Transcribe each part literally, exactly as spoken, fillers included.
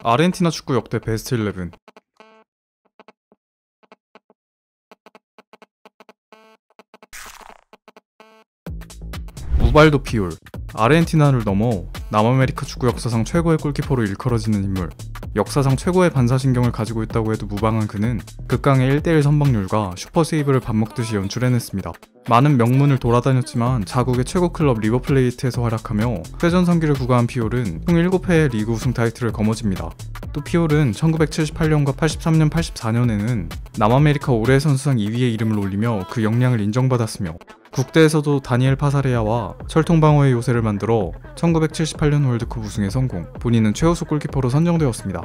아르헨티나 축구 역대 베스트 십일. 우발도 피올. 아르헨티나를 넘어 남아메리카 축구 역사상 최고의 골키퍼로 일컬어지는 인물. 역사상 최고의 반사신경을 가지고 있다고 해도 무방한 그는 극강의 일 대 일 선방률과 슈퍼세이브를 밥먹듯이 연출해냈습니다. 많은 명문을 돌아다녔지만 자국의 최고 클럽 리버플레이트에서 활약하며 최전성기를 구가한 피올은 총 일곱 회의 리그 우승 타이틀을 거머쥡니다. 또 피올은 천구백칠십팔 년과 팔십삼 년, 팔십사 년에는 남아메리카 올해의 선수상 이 위에 이름을 올리며 그 역량을 인정받았으며 국대에서도 다니엘 파사레아와 철통방어의 요새를 만들어 천구백칠십팔 년 월드컵 우승에 성공, 본인은 최우수 골키퍼로 선정되었습니다.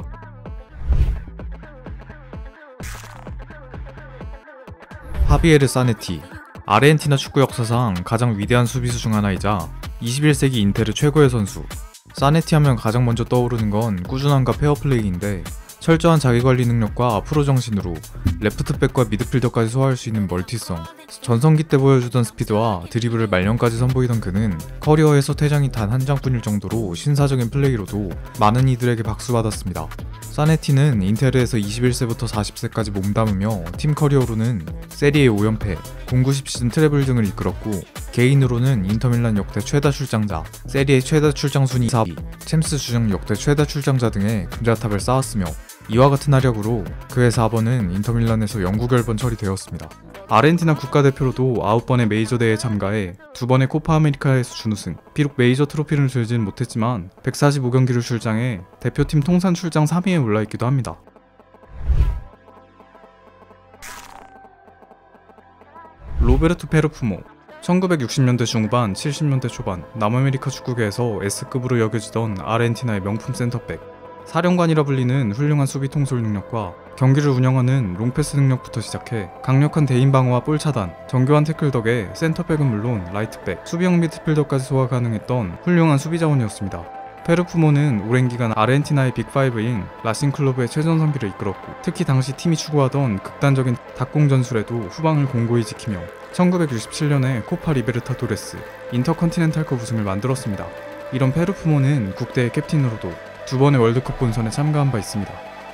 하비에르 사네티. 아르헨티나 축구 역사상 가장 위대한 수비수 중 하나이자 이십일 세기 인테르 최고의 선수. 사네티 하면 가장 먼저 떠오르는 건 꾸준함과 페어플레이인데 철저한 자기관리 능력과 프로 정신으로 레프트백과 미드필더까지 소화할 수 있는 멀티성, 전성기 때 보여주던 스피드와 드리블을 말년까지 선보이던 그는 커리어에서 퇴장이 단 한 장뿐일 정도로 신사적인 플레이로도 많은 이들에게 박수받았습니다. 사네티는 인테르에서 이십일 세부터 사십 세까지 몸담으며 팀 커리어로는 세리에 오 연패, 공구십 시즌 트래블 등을 이끌었고 개인으로는 인터밀란 역대 최다 출장자, 세리에 최다 출장 순위 사 위, 챔스 주장 역대 최다 출장자 등의 금자탑을 쌓았으며 이와 같은 활약으로 그의 사 번은 인터밀란에서 영구 결번 처리되었습니다. 아르헨티나 국가대표로도 아홉 번의 메이저 대회에 참가해 두 번의 코파 아메리카에서 준우승, 비록 메이저 트로피를 들지는 못했지만 백사십오 경기를 출장해 대표팀 통산 출장 삼 위에 올라있기도 합니다. 로베르토 페르푸모. 천구백육십 년대 중후반, 칠십 년대 초반 남아메리카 축구계에서 S급으로 여겨지던 아르헨티나의 명품 센터백. 사령관이라 불리는 훌륭한 수비 통솔 능력과 경기를 운영하는 롱패스 능력부터 시작해 강력한 대인 방어와 볼 차단, 정교한 태클 덕에 센터백은 물론 라이트백, 수비형 미드필더까지 소화 가능했던 훌륭한 수비 자원이었습니다. 페르푸모는 오랜 기간 아르헨티나의 빅파이브인 라싱 클로브의 최전성기를 이끌었고 특히 당시 팀이 추구하던 극단적인 닭공 전술에도 후방을 공고히 지키며 천구백육십칠 년에 코파 리베르타도레스, 인터컨티넨탈컵 우승을 만들었습니다. 이런 페르푸모는 국대의 캡틴으로도 두 번의 월드컵 본선에 참가한 바 있습니다.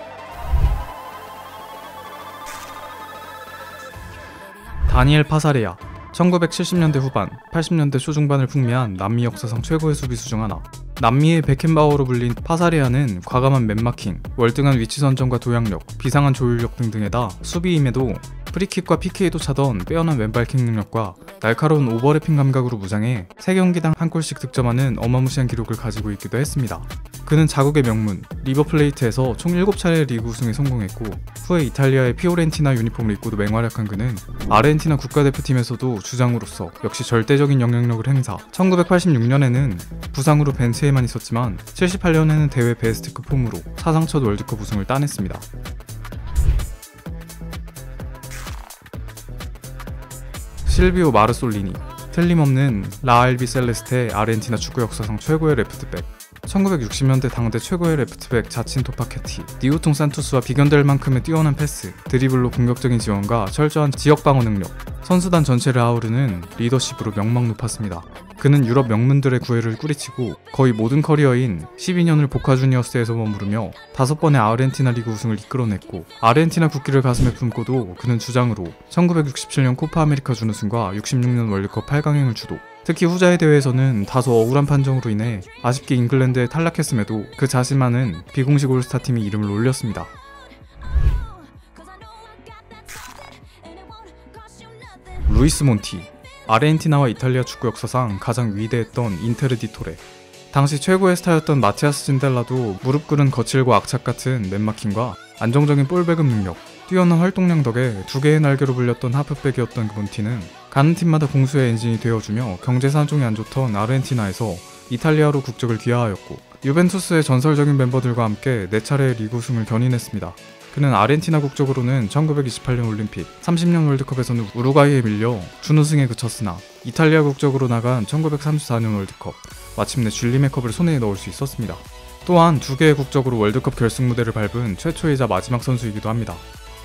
다니엘 파사레아. 천구백칠십 년대 후반, 팔십 년대 초중반을 풍미한 남미 역사상 최고의 수비수 중 하나. 남미의 베켄바워로 불린 파사레아는 과감한 맨마킹, 월등한 위치 선정과 도약력, 비상한 조율력 등등에다 수비임에도 프리킥과 피케이도 차던 빼어난 왼발킥 능력과 날카로운 오버래핑 감각으로 무장해 세 경기당 한 골씩 득점하는 어마무시한 기록을 가지고 있기도 했습니다. 그는 자국의 명문 리버플레이트에서 총 일곱 차례 리그 우승에 성공했고 후에 이탈리아의 피오렌티나 유니폼을 입고도 맹활약한 그는 아르헨티나 국가대표팀에서도 주장으로서 역시 절대적인 영향력을 행사. 천구백팔십육 년에는 부상으로 벤치에만 있었지만 칠십팔 년에는 대회 베스트급 폼으로 사상 첫 월드컵 우승을 따냈습니다. 실비오 마르솔리니. 틀림없는 라알비 셀레스테 아르헨티나 축구 역사상 최고의 레프트백. 천구백육십 년대 당대 최고의 레프트백 자친 토파케티, 니우통 산토스와 비견될 만큼의 뛰어난 패스, 드리블로 공격적인 지원과 철저한 지역 방어 능력, 선수단 전체를 아우르는 리더십으로 명망 높았습니다. 그는 유럽 명문들의 구애를 꾸리치고 거의 모든 커리어인 십이 년을 보카 주니어스에서 머무르며 다섯 번의 아르헨티나 리그 우승을 이끌어냈고 아르헨티나 국기를 가슴에 품고도 그는 주장으로 천구백육십칠 년 코파 아메리카 준우승과 육십육 년 월드컵 팔 강행을 주도. 특히 후자의 대회에서는 다소 억울한 판정으로 인해 아쉽게 잉글랜드에 탈락했음에도 그 자신만은 비공식 올스타 팀이 이름을 올렸습니다. 루이스 몬티. 아르헨티나와 이탈리아 축구 역사상 가장 위대했던 인테르 디 토레. 당시 최고의 스타였던 마티아스 진델라도 무릎 꿇은 거칠고 악착 같은 맨마킹과 안정적인 볼 배급 능력, 뛰어난 활동량 덕에 두 개의 날개로 불렸던 하프백이었던 그 몬티는 가는 팀마다 공수의 엔진이 되어주며 경제 사정이 안 좋던 아르헨티나에서 이탈리아로 국적을 귀화하였고 유벤투스의 전설적인 멤버들과 함께 네 차례의 리그 우승을 견인했습니다. 그는 아르헨티나 국적으로는 천구백이십팔 년 올림픽, 삼십 년 월드컵에서는 우루과이에 밀려 준우승에 그쳤으나 이탈리아 국적으로 나간 천구백삼십사 년 월드컵, 마침내 줄리메컵을 손에 넣을 수 있었습니다. 또한 두 개의 국적으로 월드컵 결승 무대를 밟은 최초이자 마지막 선수이기도 합니다.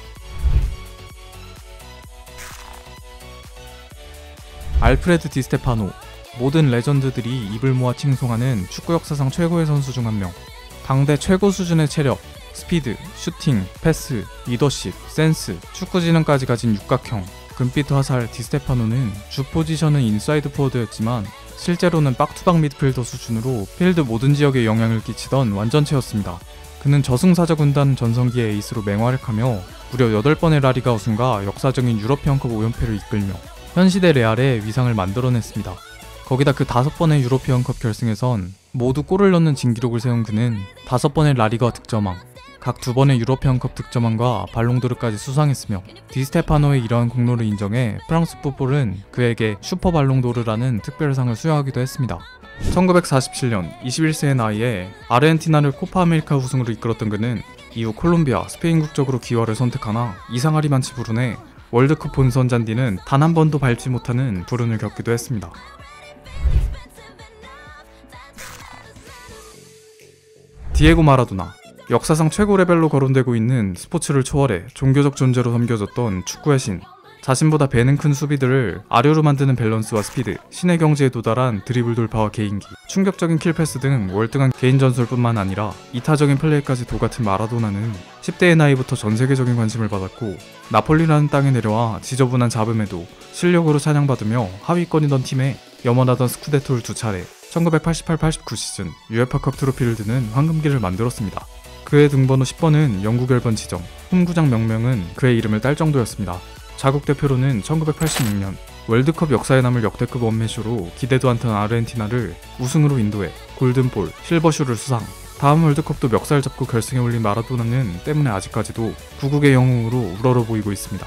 알프레드 디스테파노. 모든 레전드들이 입을 모아 칭송하는 축구 역사상 최고의 선수 중 한 명. 당대 최고 수준의 체력, 스피드, 슈팅, 패스, 리더십, 센스, 축구 지능까지 가진 육각형 금빛 화살 디스테파노는 주 포지션은 인사이드 포워드였지만 실제로는 박투박 미드필더 수준으로 필드 모든 지역에 영향을 끼치던 완전체였습니다. 그는 저승사자 군단 전성기의 에이스로 맹활약하며 무려 여덟 번의 라리가 우승과 역사적인 유러피언컵 오 연패를 이끌며 현시대 레알의 위상을 만들어냈습니다. 거기다 그 다섯 번의 유러피언컵 결승에선 모두 골을 넣는 진기록을 세운 그는 다섯 번의 라리가 득점왕, 각 두 번의 유러피언컵 득점왕과 발롱도르까지 수상했으며 디스테파노의 이러한 공로를 인정해 프랑스 풋볼은 그에게 슈퍼 발롱도르라는 특별상을 수여하기도 했습니다. 천구백사십칠 년 이십일 세의 나이에 아르헨티나를 코파 아메리카 우승으로 이끌었던 그는 이후 콜롬비아, 스페인 국적으로 귀화를 선택하나 이상하리만치 불운해 월드컵 본선 잔디는 단 한 번도 밟지 못하는 불운을 겪기도 했습니다. 디에고 마라도나, 역사상 최고 레벨로 거론되고 있는 스포츠를 초월해 종교적 존재로 섬겨졌던 축구의 신. 자신보다 배는 큰 수비들을 아류로 만드는 밸런스와 스피드, 신의 경지에 도달한 드리블 돌파와 개인기, 충격적인 킬패스 등 월등한 개인 전술뿐만 아니라 이타적인 플레이까지 도같은 마라도나는 십 대의 나이부터 전세계적인 관심을 받았고 나폴리라는 땅에 내려와 지저분한 잡음에도 실력으로 찬양받으며 하위권이던 팀에 염원하던 스쿠데토를 두 차례, 천구백팔십팔 팔십구 시즌 유에파컵 트로피를 드는 황금기를 만들었습니다. 그의 등번호 십 번은 영국 열 번 지정, 홈구장 명명은 그의 이름을 딸 정도였습니다. 자국 대표로는 천구백팔십육 년 월드컵 역사에 남을 역대급 원맨쇼로 기대도 않던 아르헨티나를 우승으로 인도해 골든볼, 실버쇼를 수상. 다음 월드컵도 멱살 잡고 결승에 올린 마라도나는 때문에 아직까지도 구국의 영웅으로 우러러 보이고 있습니다.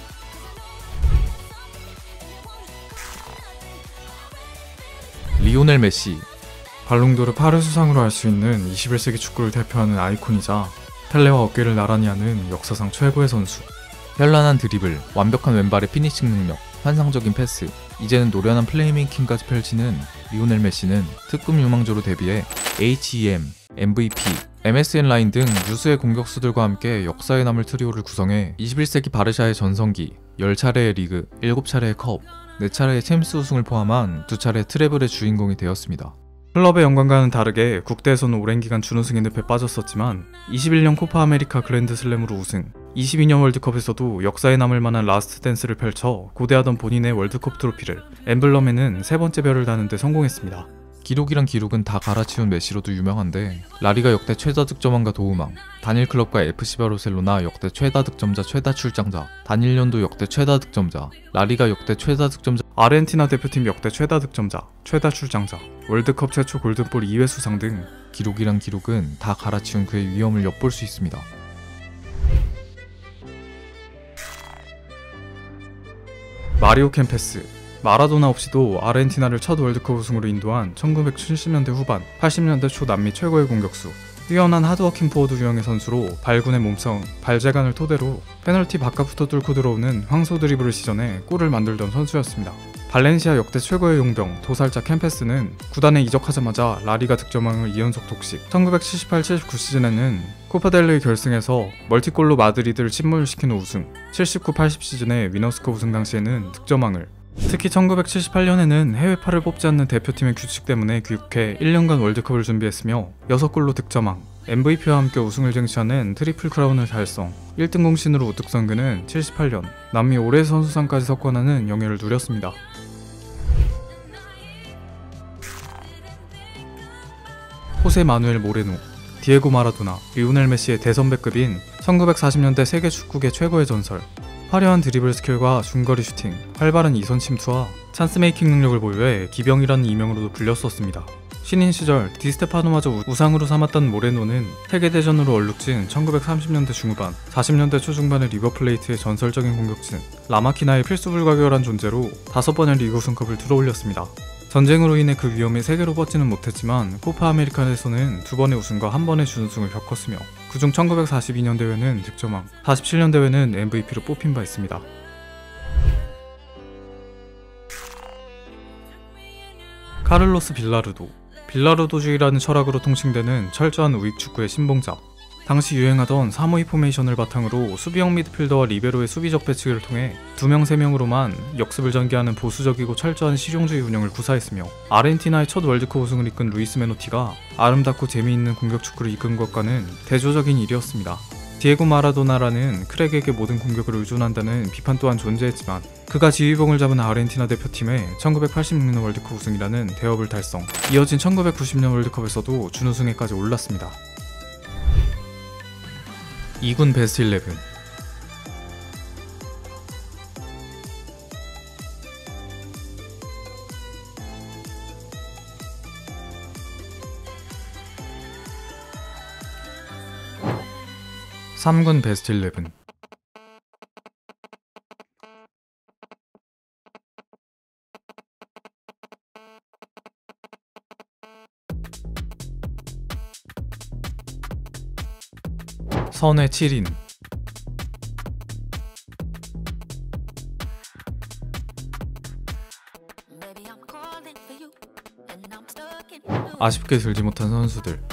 리오넬 메시, 발롱도르 팔 회 수상으로 할 수 있는 이십일 세기 축구를 대표하는 아이콘이자 펠레와 어깨를 나란히 하는 역사상 최고의 선수. 현란한 드리블, 완벽한 왼발의 피니싱 능력, 환상적인 패스, 이제는 노련한 플레이메이킹까지 펼치는 리오넬 메시는 특급 유망주로 데뷔해 에이치이엠, 엠브이피, 엠에스엔 라인 등 유수의 공격수들과 함께 역사에 남을 트리오를 구성해 이십일 세기 바르샤의 전성기, 열 차례의 리그, 일곱 차례의 컵, 네 차례의 챔스 우승을 포함한 두 차례의 트래블의 주인공이 되었습니다. 클럽의 영광과는 다르게 국대에서는 오랜 기간 준우승의 늪에 빠졌었지만 이십일 년 코파 아메리카 그랜드슬램으로 우승, 이십이 년 월드컵에서도 역사에 남을 만한 라스트 댄스를 펼쳐 고대하던 본인의 월드컵 트로피를 엠블럼에는 세 번째 별을 다는 데 성공했습니다. 기록이란 기록은 다 갈아치운 메시로도 유명한데 라리가 역대 최다 득점왕과 도움왕, 단일 클럽과 에프씨 바르셀로나 역대 최다 득점자 최다 출장자, 단일 연도 역대 최다 득점자, 라리가 역대 최다 득점자, 아르헨티나 대표팀 역대 최다 득점자, 최다 출장자, 월드컵 최초 골든볼 이 회 수상 등 기록이란 기록은 다 갈아치운 그의 위엄을 엿볼 수 있습니다. 마리오 켐페스, 마라도나 없이도 아르헨티나를 첫 월드컵 우승으로 인도한 천구백칠십 년대 후반, 팔십 년대 초 남미 최고의 공격수, 뛰어난 하드워킹 포워드 유형의 선수로 발군의 몸싸움, 발재간을 토대로 페널티 바깥부터 뚫고 들어오는 황소 드리블을 시전해 골을 만들던 선수였습니다. 발렌시아 역대 최고의 용병 도살자 켐페스는 구단에 이적하자마자 라리가 득점왕을 이 연속 독식, 천구백칠십팔 칠십구 시즌에는 코파델레이 결승에서 멀티골로 마드리드를 침몰시킨 후 우승, 칠십구 팔십 시즌에 위너스컵 우승 당시에는 득점왕을, 특히 천구백칠십팔 년에는 해외파를 뽑지 않는 대표팀의 규칙 때문에 귀국해 일 년간 월드컵을 준비했으며 여섯 골로 득점왕, 엠브이피와 함께 우승을 쟁취하는 트리플 크라운을 달성, 일 등 공신으로 우뚝 선 그는 칠십팔 년 남미 올해 선수상까지 석권하는 영예를 누렸습니다. 호세 마누엘 모레노, 디에고 마라도나, 리오넬 메시의 대선배급인 천구백사십 년대 세계 축구계 최고의 전설. 화려한 드리블 스킬과 중거리 슈팅, 활발한 이선 침투와 찬스 메이킹 능력을 보유해 기병이라는 이명으로도 불렸었습니다. 신인 시절 디스테파노마저 우상으로 삼았던 모레노는 세계대전으로 얼룩진 천구백삼십 년대 중후반, 사십 년대 초중반의 리버플레이트의 전설적인 공격진, 라마키나의 필수 불가결한 존재로 다섯 번의 리그 우승컵을 들어올렸습니다. 전쟁으로 인해 그 위험이 세계로 뻗지는 못했지만 코파 아메리칸에서는 두 번의 우승과 한 번의 준우승을 겪었으며 그중 천구백사십이 년 대회는 득점왕, 사십칠 년 대회는 엠브이피로 뽑힌 바 있습니다. 카를로스 빌라르도, 빌라르도주의라는 철학으로 통칭되는 철저한 우익 축구의 신봉자. 당시 유행하던 삼 오이 포메이션을 바탕으로 수비형 미드필더와 리베로의 수비적 배치기를 통해 두 명 세 명으로만 역습을 전개하는 보수적이고 철저한 실용주의 운영을 구사했으며 아르헨티나의 첫 월드컵 우승을 이끈 루이스 메노티가 아름답고 재미있는 공격 축구를 이끈 것과는 대조적인 일이었습니다. 디에고 마라도나라는 크랙에게 모든 공격을 의존한다는 비판 또한 존재했지만 그가 지휘봉을 잡은 아르헨티나 대표팀의 천구백팔십육 년 월드컵 우승이라는 대업을 달성, 이어진 천구백구십 년 월드컵에서도 준우승에까지 올랐습니다. 이 군 베스트 십일. 삼 군 베스트 십일. 선회 칠 인. 아쉽게 들지 못한 선수들.